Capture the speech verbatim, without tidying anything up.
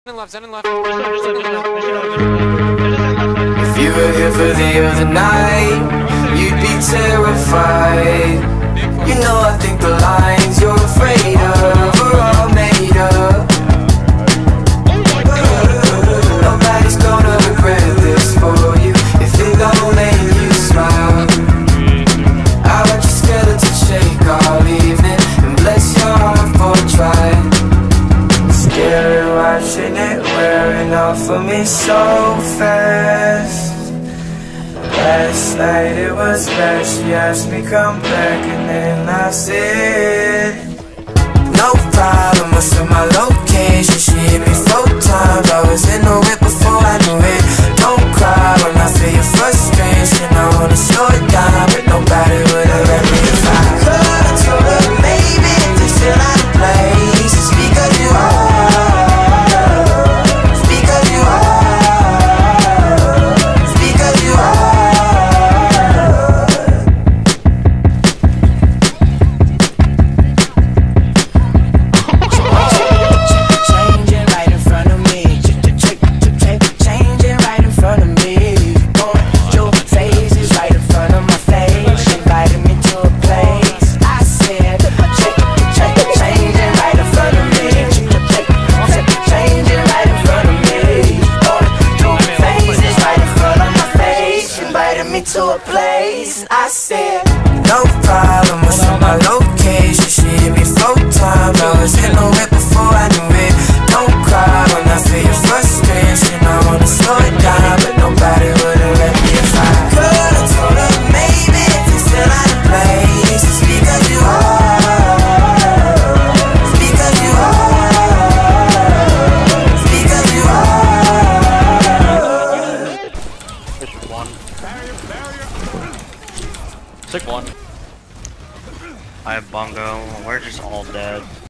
left, Zen and left. If you were here for the other night, you'd be terrified. You know I think the lines you're afraid of are all made up. Nobody's gonna regret this for you if it don't make you smile. I watch your skeleton shake all evening and bless your heart for trying. Scary watching it wearing off of me so fast. Last night it was bad, she asked me come back and then I said no problem, what's in my location? She hit me four times, I was in the whip before I knew it. Don't cry when I feel your frustration, I wanna slow it down, but nobody would've let me if I could. I told her maybe if you're still out of place, it's because you are. To a place, I said no problem, what's on my location? She hit me four times, I was in the whip before I knew it. Don't cry when I feel your frustration, I wanna slow it down, but nobody would've let me if I could. I told her maybe if you're still out of place, it's because you are. It's because you are. It's because you are. It's one. Sick one. I have Bongo. We're just all dead.